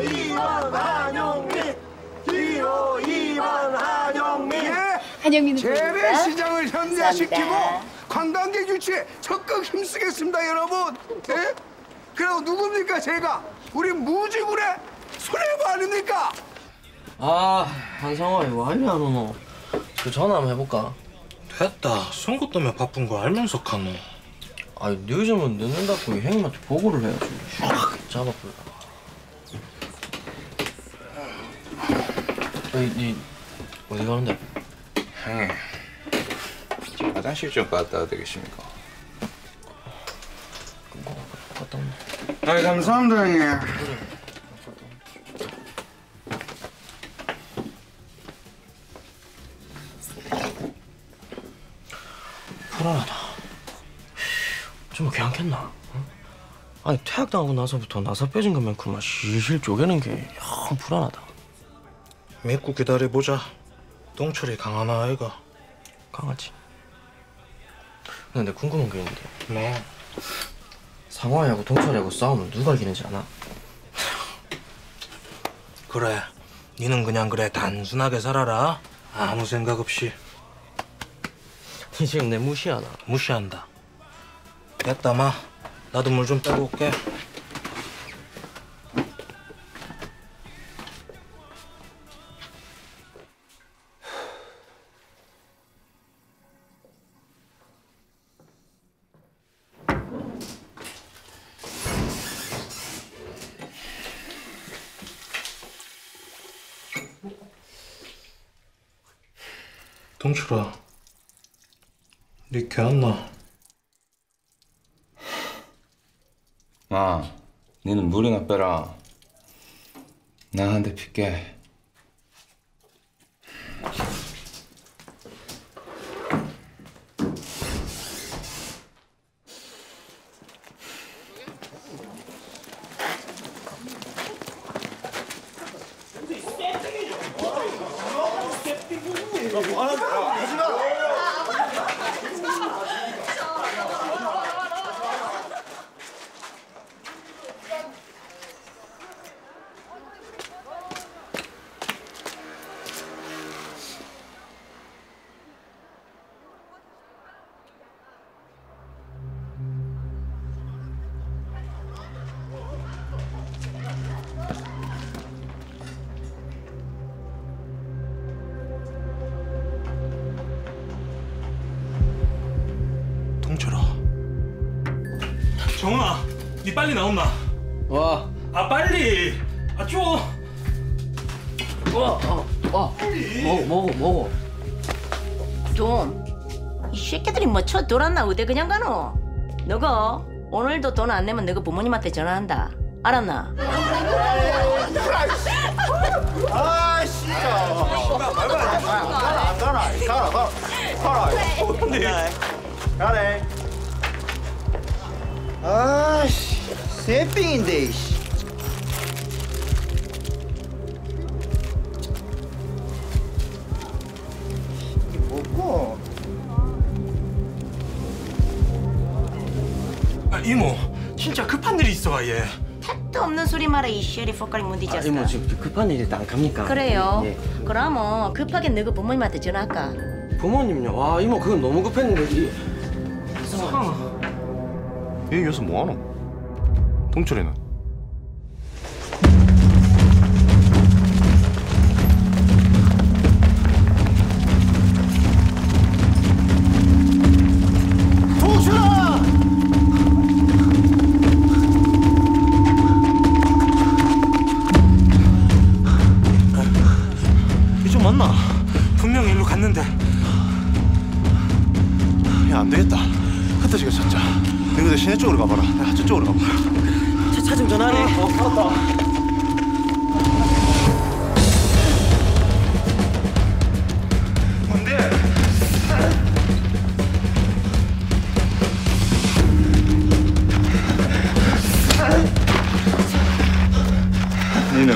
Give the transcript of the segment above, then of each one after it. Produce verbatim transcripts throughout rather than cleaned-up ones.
이 번 한용민, 기호 이 번 한용민. 예, 한영민 재래시장을 현대화시키고 감사합니다. 관광객 유치에 적극 힘쓰겠습니다, 여러분. 예? 그리고 누굽니까, 제가? 우리 무지군의 수뇌부 아닙니까? 아, 한상아 이거 왜 이리 안 오노? 그 전화 한번 해볼까? 됐다. 선거 때문에 바쁜 거 알면서 카노. 아니 늦으면 늦는다고 형님한테 보고를 해야지. 샥 잡아버려. 이, 이 어디 가는데? 형님, 화장실 좀 갔다 와도 되겠습니까? 뭐, 갔다 온다. 아, 감사합니다, 형님. 불안하다. 좀 괜찮겠나? 응? 아니 퇴학당하고 나서부터 나사 빼진 것만큼만 실실 쪼개는 게 영 불안하다. 믿고 기다려보자. 동철이 강하나 아이가? 강하지. 근데 궁금한 게 있는데 뭐? 상화하고 동철이하고 싸우면 누가 이기는지 아나? 그래. 니는 그냥 그래 단순하게 살아라. 아무 생각 없이. 니 지금 내 무시하나? 무시한다. 됐다 마. 나도 물 좀 빼고 올게. 동철아, 니 개안나? 마, 니는 물이나 빼라. 나 한 대 필게. 동철아. 정훈아, 니 빨리 나온나? 와, 아 빨리. 아 좀. 와, 어, 와, 먹어, 먹어, 먹어. 좀, 이 새끼들이 뭐 쳐 돌았나 어디 그냥 가노? 너가 오늘도 돈 안 내면 너가 부모님한테 전화한다. 알았나? 아, 진짜. 가라, 가라, 가라, 가라. 가라. 가래. 아씨, 새삥인데, 씨. 이게 뭐고? 아 이모, 진짜 급한 일이 있어 얘. 택도 없는 소리 말아 이 쉐리 포카리 문디졌어. 아, 이모 지금 급한 일이 안 갑니까? 그래요. 예. 그러면 급하게 너가 부모님한테 전화할까? 부모님요? 와, 이모 그건 너무 급했는데 이 상황. 얘 여기서 뭐하노? 동철이는? 동철아! 이쪽 맞나? 분명히 일로 갔는데. 야, 안 되겠다. 흩어지게 찾자. 너희들 시내 쪽으로 가봐라. 야, 저쪽으로 가봐. 차 좀 전화해. 어, 알았다. 뭔데? 니는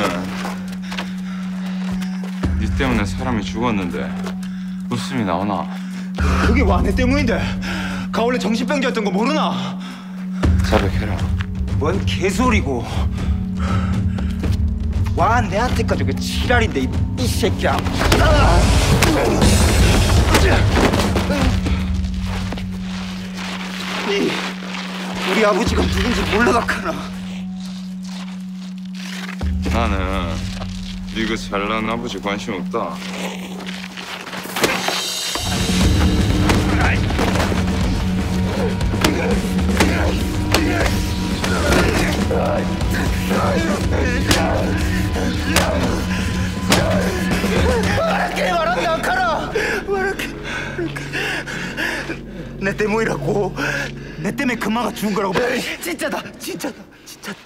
니 때문에 사람이 죽었는데 웃음이 나오나? 그게 와내 때문인데. 가 원래 정신병자였던 거 모르나? 자백해라. 뭔 개소리고. 와 내한테까지 그 지랄인데 이, 이 새끼야. 이 우리 아버지가 누군지 몰라가카나. 나는 네가 잘난 아버지 관심 없다. 말할게 말한다 아카나. 말할게. 내 때문이라고. 내 때문에 금마가 죽은 거라고. 진짜다 진짜다 진짜다.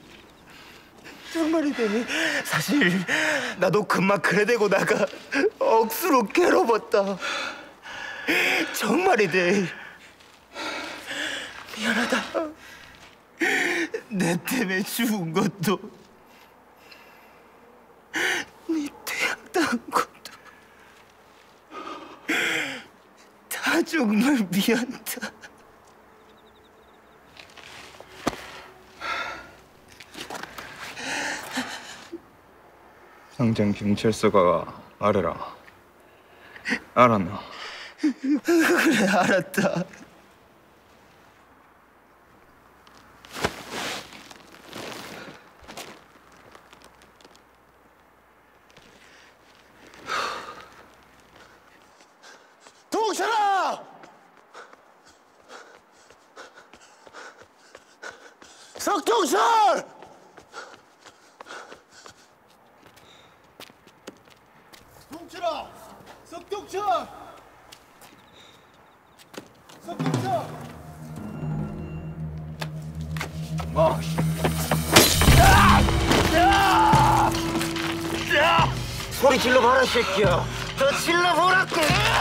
정말이대. 사실 나도 금마 그래 되고 나가 억수로 괴로웠다. 정말이대. 미안하다. 내 때문에 죽은 것도 네 퇴학당한 것도 다 정말 미안하다. 당장 경찰서가 말해라. 알았나? 그래 알았다. 동철아! 석동철! 동철아! 석동철! 석동철! 뭐? 소리 질러봐라, 새끼야. 더 질러보라고.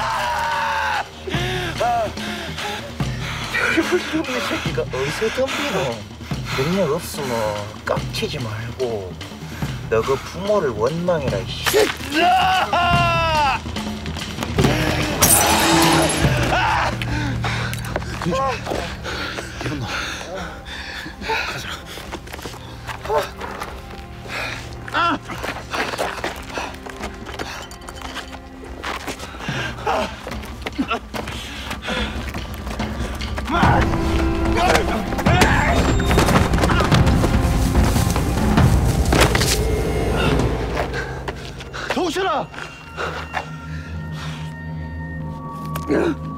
별볼 수 없는 새끼가 어디서 덤비노? 능력 없으면 깝치지 말고 너그 부모를 원망해라. 일어나. 가자. 동철아!